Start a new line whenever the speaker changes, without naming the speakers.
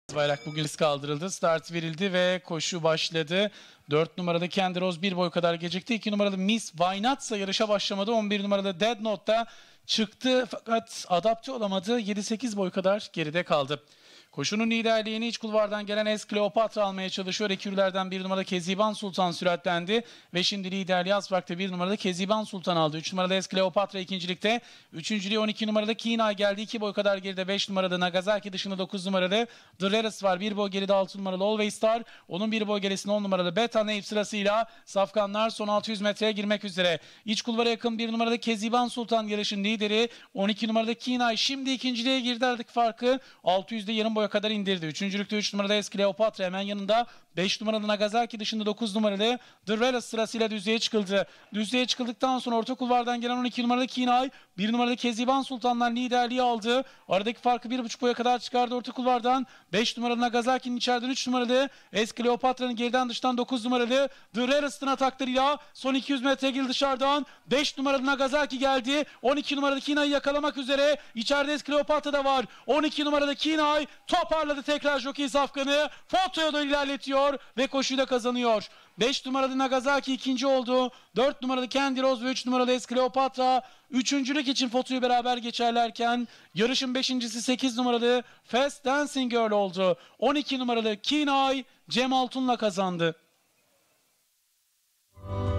Bayrak bugün kaldırıldı. Start verildi ve koşu başladı. 4 numarada Candy Rose 1 boy kadar gecikti. 2 numaralı Miss Vaynatsa yarışa başlamadı. 11 numarada Dead Note'da çıktı fakat adapte olamadı. 7-8 boy kadar geride kaldı. Koşunun liderliğini iç kulvardan gelen Es Kleopatra almaya çalışıyor. Ekürlerden 1 numarada Keziban Sultan süratlendi. Ve şimdi liderliği Asfak'ta 1 numarada Keziban Sultan aldı. 3 numarada Es Kleopatra ikincilikte. Üçüncülüğü 12 numarada Kina geldi. 2 boy kadar geride 5 numarada Nagasaki dışında 9 numarada Dreres var. 1 boy geride 6 numaralı Always Star. Onun 1 boy gerisinde 10 numarada Beta Neyf sırasıyla safkanlar son 600 metreye girmek üzere. İç kulvara yakın 1 numarada Keziban Sultan yarışın lideri. 12 numarada Kina şimdi ikinciliğe girdi, artık farkı 600'de yarım boya kadar indirdi. Üçüncülükte 3 numarada Es Kleopatra hemen yanında. 5 numaralı Nagasaki dışında 9 numaralı Dreres sırasıyla düzlüğe çıkıldı. Düzlüğe çıkıldıktan sonra orta kulvardan gelen 12 numaralı Kinay 1 numaralı Keziban Sultan'dan liderliği aldı. Aradaki farkı 1,5 boya kadar çıkardı orta kulvardan. 5 numaralı Nagasaki'nin içeriden 3 numaralı Es Kleopatra'nın geriden dıştan 9 numaralı Dreres'in ataklarıyla son 200 metre girdi dışarıdan. 5 numaralı Nagasaki geldi. 12 numaralı Kinay'ı yakalamak üzere. İçeride Es Kleopatra da var. 12 numaralı Kinay toparladı tekrar jockey safkanı. Fotoya da ilerletiyor ve koşuyu da kazanıyor. 5 numaralı Nagasaki ikinci oldu. 4 numaralı Candy Rose ve 3 numaralı Es Kleopatra üçüncülük için fotoyu beraber geçerlerken yarışın beşincisi 8 numaralı Fast Dancing Girl oldu. 12 numaralı Kinay Cem Altun'la kazandı.